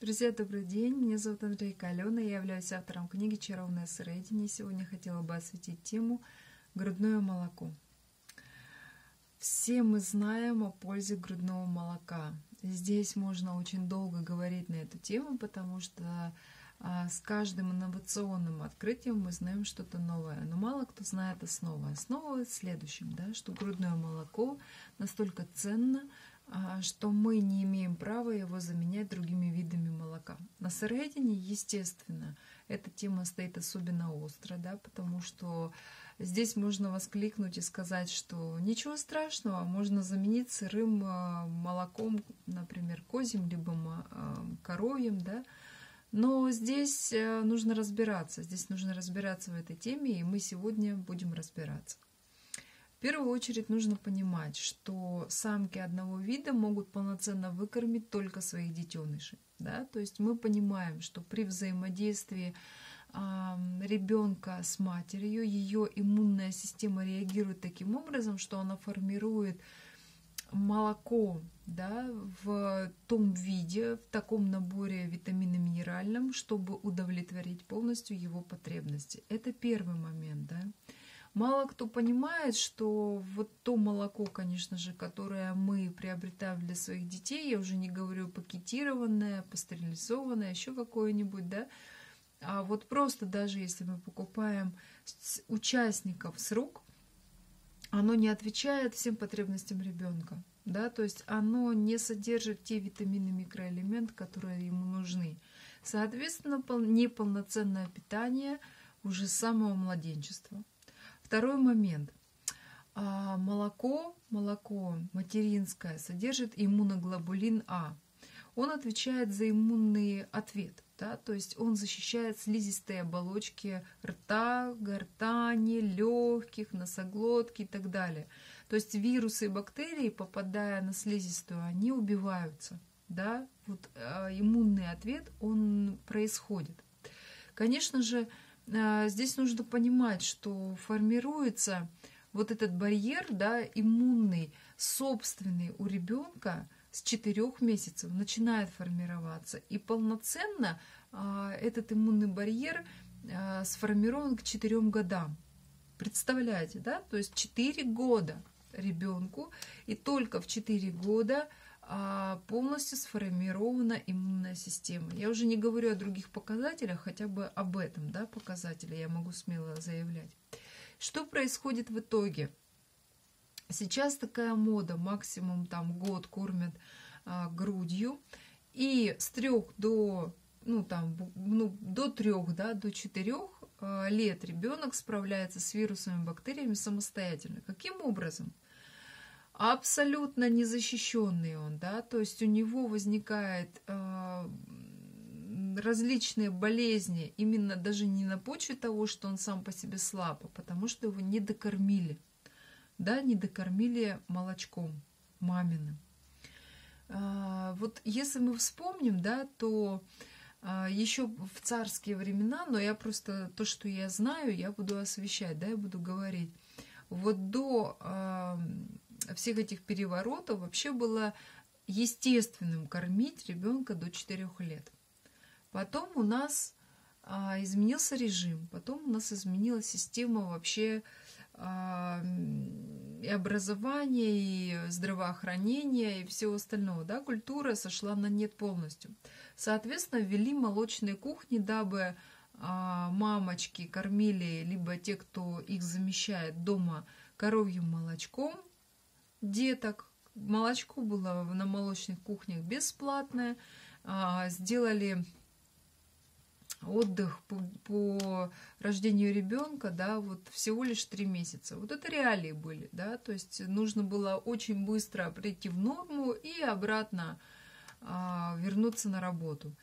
Друзья, добрый день. Меня зовут Андрейка Алена. Я являюсь автором книги «Чаровное сыроедение». Сегодня хотела бы осветить тему грудное молоко. Все мы знаем о пользе грудного молока. Здесь можно очень долго говорить на эту тему, потому что с каждым инновационным открытием мы знаем что-то новое. Но мало кто знает основу. Основа в следующем, что грудное молоко настолько ценно, что мы не имеем права его заменять другими видами молока. На сыроедении, естественно, эта тема стоит особенно остро, потому что здесь можно воскликнуть и сказать, что ничего страшного, можно заменить сырым молоком, например, козьим, либо коровьим, но здесь нужно разбираться в этой теме, и мы сегодня будем разбираться. В первую очередь нужно понимать, что самки одного вида могут полноценно выкормить только своих детенышей. То есть мы понимаем, что при взаимодействии ребенка с матерью ее иммунная система реагирует таким образом, что она формирует молоко в том виде, в таком наборе витаминно-минеральном, чтобы удовлетворить полностью его потребности. Это первый момент. Мало кто понимает, что вот то молоко, конечно же, которое мы приобретаем для своих детей, я уже не говорю пакетированное, пастеризованное, еще какое-нибудь, а вот просто даже если мы покупаем участников с рук, оно не отвечает всем потребностям ребенка, то есть оно не содержит те витамины, микроэлементы, которые ему нужны. Соответственно, неполноценное питание уже с самого младенчества. Второй момент. Молоко материнское содержит иммуноглобулин А. Он отвечает за иммунный ответ, то есть он защищает слизистые оболочки рта, гортани, легких, носоглотки и так далее. То есть вирусы и бактерии, попадая на слизистую, они убиваются. Иммунный ответ, он происходит. Конечно же, здесь нужно понимать, что формируется вот этот барьер, иммунный, собственный у ребенка с 4 месяцев начинает формироваться. И полноценно этот иммунный барьер сформирован к 4 годам. Представляете, То есть 4 года ребенку, и только в 4 года полностью сформирована иммунная система. Я уже не говорю о других показателях, хотя бы об этом показателе я могу смело заявлять. Что происходит в итоге? Сейчас такая мода, максимум год кормят грудью, и с 3 до 4 лет ребенок справляется с вирусами, бактериями самостоятельно. Каким образом? Абсолютно незащищенный он, то есть у него возникают различные болезни, именно даже не на почве того, что он сам по себе слаб, а потому что его не докормили, не докормили молочком маминым. Вот если мы вспомним, то еще в царские времена, но я просто то, что я знаю, я буду освещать, я буду говорить. Вот до всех этих переворотов вообще было естественным кормить ребенка до 4 лет. Потом у нас изменился режим, потом у нас изменилась система вообще и образования, и здравоохранения, и всего остального. Культура сошла на нет полностью. Соответственно, ввели молочные кухни, дабы мамочки кормили, либо те, кто их замещает дома, коровьим молочком деток. Молочко было на молочных кухнях бесплатное. Сделали отдых по рождению ребенка, всего лишь 3 месяца. Вот это реалии были, то есть нужно было очень быстро прийти в норму и обратно вернуться на работу.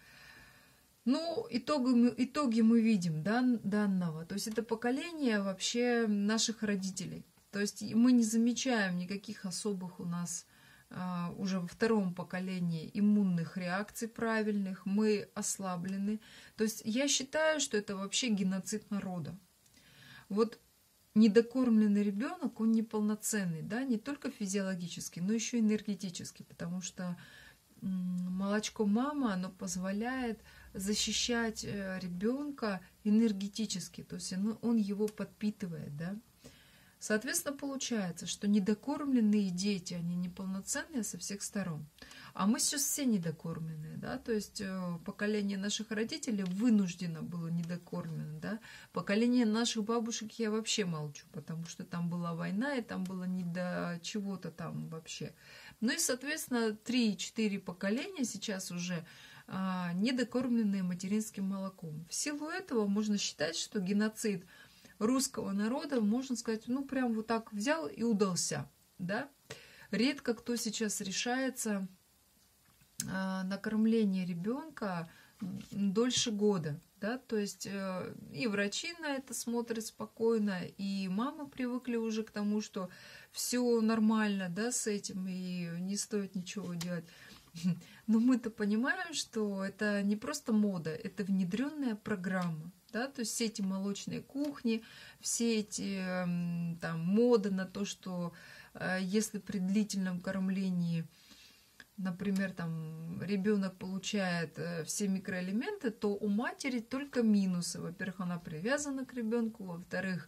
Итоги мы видим, данного. То есть это поколение вообще наших родителей. То есть мы не замечаем никаких особых у нас уже во 2-м поколении иммунных реакций правильных, мы ослаблены. То есть я считаю, что это вообще геноцид народа. Вот недокормленный ребенок, он неполноценный, не только физиологически, но еще и энергетически, потому что молочко мамы, оно позволяет защищать ребенка энергетически, то есть он его подпитывает, да. Соответственно, получается, что недокормленные дети, они неполноценные со всех сторон. А мы сейчас все недокормленные, да, то есть поколение наших родителей вынуждено было недокормлено, да. Поколение наших бабушек я вообще молчу, потому что там была война, и там было не до чего-то там вообще. Ну и, соответственно, 3-4 поколения сейчас уже недокормленные материнским молоком. В силу этого можно считать, что геноцид русского народа, можно сказать, ну прям вот так взял и удался, да. Редко кто сейчас решается на кормление ребенка дольше года, да, то есть и врачи на это смотрят спокойно, и мамы привыкли уже к тому, что все нормально, да, с этим, и не стоит ничего делать. Но мы-то понимаем, что это не просто мода, это внедренная программа. Да, то есть все эти молочные кухни, все эти там, моды на то, что если при длительном кормлении, например, там, ребенок получает все микроэлементы, то у матери только минусы. Во-первых, она привязана к ребенку, во-вторых,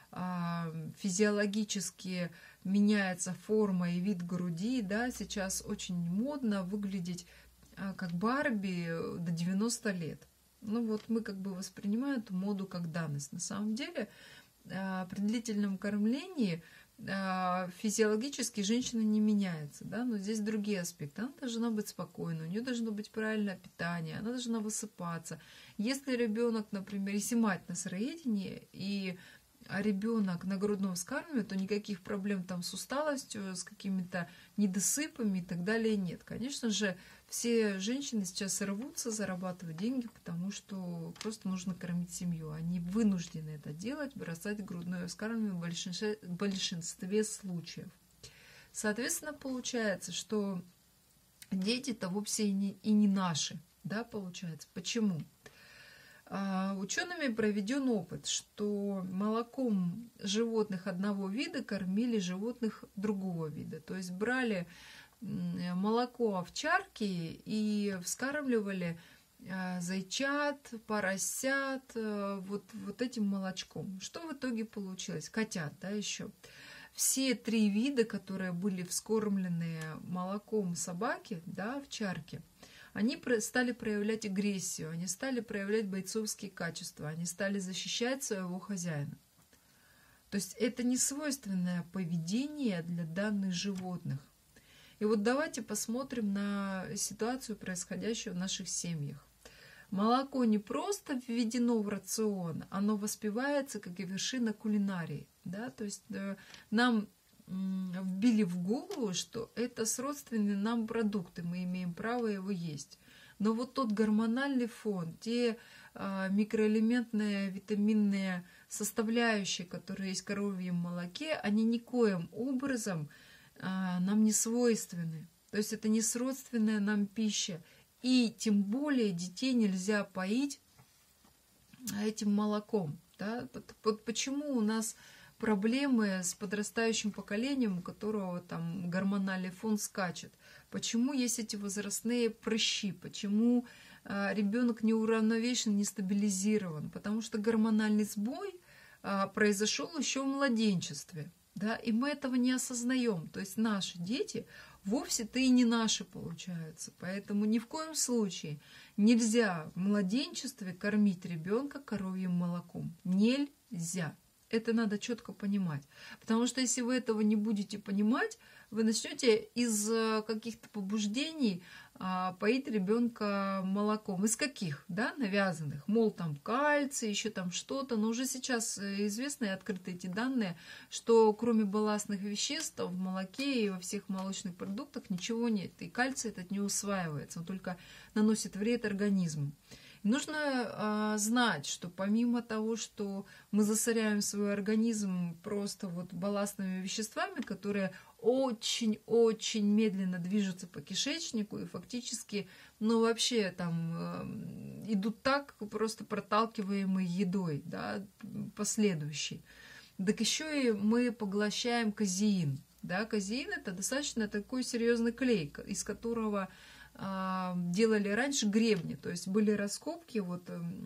физиологически меняется форма и вид груди. Да, сейчас очень модно выглядеть как Барби до 90 лет. Ну вот мы как бы воспринимаем эту моду как данность. На самом деле при длительном кормлении физиологически женщина не меняется, да, но здесь другие аспекты. Она должна быть спокойна, у нее должно быть правильное питание, она должна высыпаться. Если ребенок, например, если мать на сыроедении и ребенок на грудном вскармливании, то никаких проблем там с усталостью, с какими-то недосыпами и так далее нет. Конечно же, все женщины сейчас рвутся зарабатывать деньги, потому что просто нужно кормить семью. Они вынуждены это делать, бросать грудное вскармливание в большинстве случаев. Соответственно, получается, что дети-то вовсе и не наши, да, получается. Почему? Учеными проведен опыт, что молоком животных одного вида кормили животных другого вида. То есть брали молоко овчарки и вскармливали зайчат, поросят вот этим молочком. Что в итоге получилось? Котят, да, еще. Все 3 вида, которые были вскормлены молоком собаки, да, овчарки, они стали проявлять агрессию, они стали проявлять бойцовские качества, они стали защищать своего хозяина. То есть это не свойственное поведение для данных животных. И вот давайте посмотрим на ситуацию, происходящую в наших семьях. Молоко не просто введено в рацион, оно воспевается как и вершина кулинарии. Да? То есть нам вбили в голову, что это сродственные нам продукты, мы имеем право его есть. Но вот тот гормональный фон, те микроэлементные, витаминные составляющие, которые есть в коровьем молоке, они никоим образом нам не свойственны. То есть это не сродственная нам пища. И тем более детей нельзя поить этим молоком. Да? Вот почему у нас проблемы с подрастающим поколением, у которого там гормональный фон скачет. Почему есть эти возрастные прыщи? Почему ребенок не уравновешен, не стабилизирован? Потому что гормональный сбой произошел еще в младенчестве. Да? И мы этого не осознаем. То есть наши дети вовсе-то и не наши получаются. Поэтому ни в коем случае нельзя в младенчестве кормить ребенка коровьим молоком. Нельзя. Это надо четко понимать. Потому что если вы этого не будете понимать, вы начнете из каких-то побуждений поить ребенка молоком. Из каких? Да, навязанных. Мол, там кальций, еще там что-то. Но уже сейчас известны и открыты эти данные, что кроме балластных веществ в молоке и во всех молочных продуктах ничего нет. И кальций этот не усваивается. Он только наносит вред организму. Нужно знать, что помимо того, что мы засоряем свой организм просто вот балластными веществами, которые очень-очень медленно движутся по кишечнику и фактически, ну вообще там идут так, просто проталкиваемые едой, да, последующей. Так еще и мы поглощаем казеин. Да, казеин это достаточно такой серьезный клей, из которого делали раньше гребни, то есть были раскопки, вот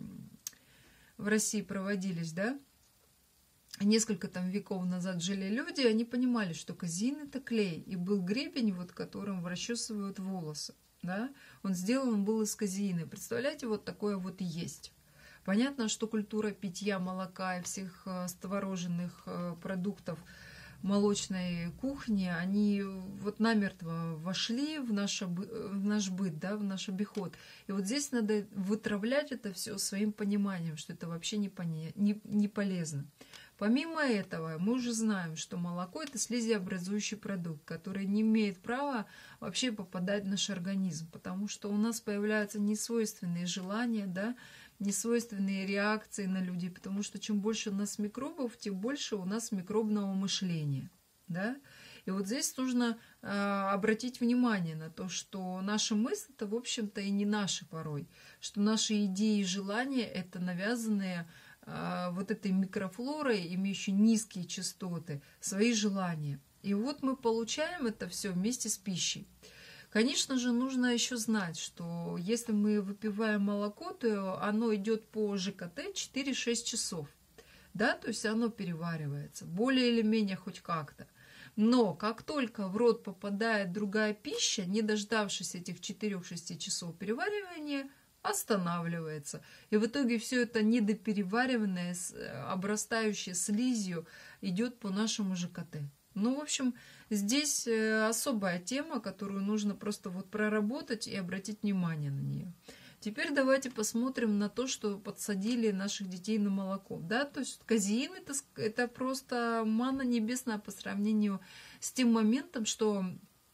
в России проводились, да, несколько там веков назад жили люди, они понимали, что казеин это клей, и был гребень, вот которым расчесывают волосы, да, он сделан был из казеина. Представляете, вот такое вот есть. Понятно, что культура питья молока и всех твороженных продуктов молочной кухни, они вот намертво вошли в наш быт, да, в наш обиход. И вот здесь надо вытравлять это все своим пониманием, что это вообще не полезно. Помимо этого, мы уже знаем, что молоко – это слизеобразующий продукт, который не имеет права вообще попадать в наш организм, потому что у нас появляются несвойственные желания, да, несвойственные реакции на людей, потому что чем больше у нас микробов, тем больше у нас микробного мышления, да. И вот здесь нужно обратить внимание на то, что наши мысли – это, в общем-то, и не наши порой, что наши идеи и желания – это навязанные вот этой микрофлорой, имеющей низкие частоты, свои желания. И вот мы получаем это все вместе с пищей. Конечно же, нужно еще знать, что если мы выпиваем молоко, то оно идет по ЖКТ 4-6 часов. Да, то есть оно переваривается, более или менее хоть как-то. Но как только в рот попадает другая пища, не дождавшись этих 4-6 часов переваривания, останавливается. И в итоге все это недоперевариванное, обрастающее слизью, идет по нашему ЖКТ. Ну, в общем, здесь особая тема, которую нужно просто вот проработать и обратить внимание на нее. Теперь давайте посмотрим на то, что подсадили наших детей на молоко. Да? То есть казеин это просто манна небесная по сравнению с тем моментом, что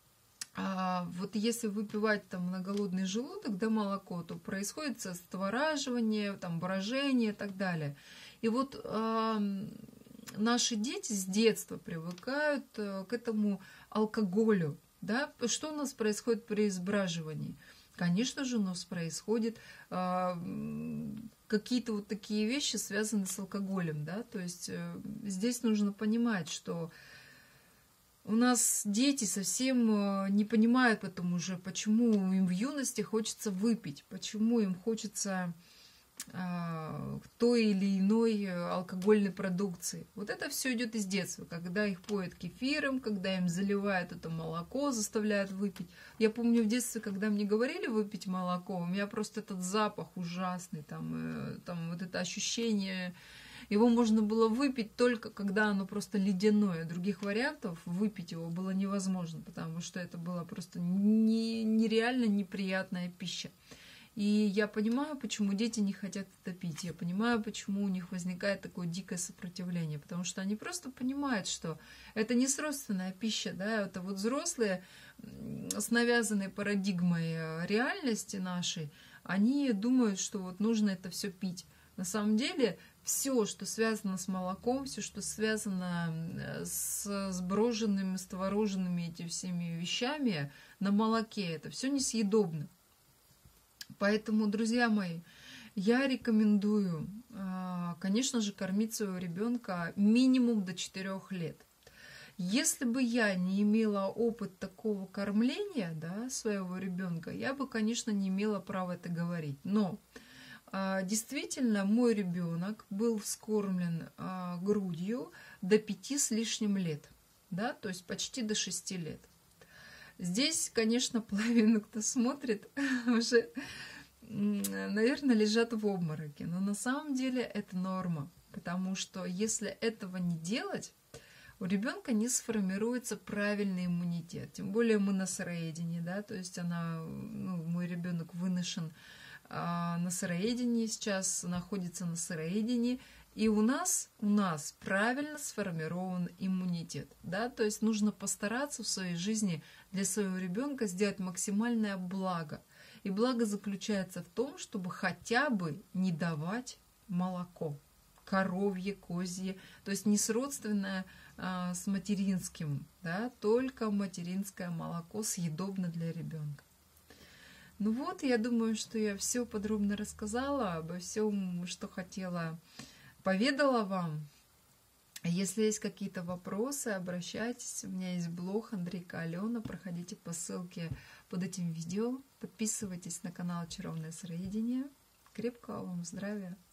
вот если выпивать там на голодный желудок, да, молоко, то происходит створаживание, там, брожение и так далее. И вот наши дети с детства привыкают к этому алкоголю. Да? Что у нас происходит при избраживании? Конечно же, у нас происходят какие-то вот такие вещи, связанные с алкоголем. Да? То есть здесь нужно понимать, что у нас дети совсем не понимают потом уже, почему им в юности хочется выпить, почему им хочется той или иной алкогольной продукции. Вот это все идет из детства, когда их поят кефиром, когда им заливают это молоко, заставляют выпить. Я помню в детстве, когда мне говорили выпить молоко, у меня просто этот запах ужасный, там вот это ощущение, его можно было выпить только когда оно просто ледяное. Других вариантов выпить его было невозможно, потому что это была просто нереально неприятная пища. И я понимаю, почему дети не хотят это пить. Я понимаю, почему у них возникает такое дикое сопротивление. Потому что они просто понимают, что это не сродственная пища. Да? Это вот взрослые с навязанной парадигмой реальности нашей, они думают, что вот нужно это все пить. На самом деле все, что связано с молоком, все, что связано с сброженными, с твороженными этими всеми вещами на молоке, это все несъедобно. Поэтому, друзья мои, я рекомендую, конечно же, кормить своего ребенка минимум до 4 лет. Если бы я не имела опыт такого кормления, да, своего ребенка, я бы, конечно, не имела права это говорить. Но действительно, мой ребенок был вскормлен грудью до 5 с лишним лет, да, то есть почти до 6 лет. Здесь, конечно, половина, кто смотрит, уже, наверное, лежат в обмороке. Но на самом деле это норма, потому что если этого не делать, у ребенка не сформируется правильный иммунитет. Тем более мы на сыроедении, да, то есть мой ребенок выношен на сыроедении, сейчас находится на сыроедении, и у нас правильно сформирован иммунитет, да, то есть нужно постараться в своей жизни для своего ребенка сделать максимальное благо. И благо заключается в том, чтобы хотя бы не давать молоко, коровье, козье, то есть не сродственное с материнским, да, только материнское молоко съедобно для ребенка. Ну вот, я думаю, что я все подробно рассказала, обо всем, что хотела, поведала вам. Если есть какие-то вопросы, обращайтесь. У меня есть блог Андрейка Алена. Проходите по ссылке под этим видео. Подписывайтесь на канал Чаровное Сыроедение. Крепкого вам здравия!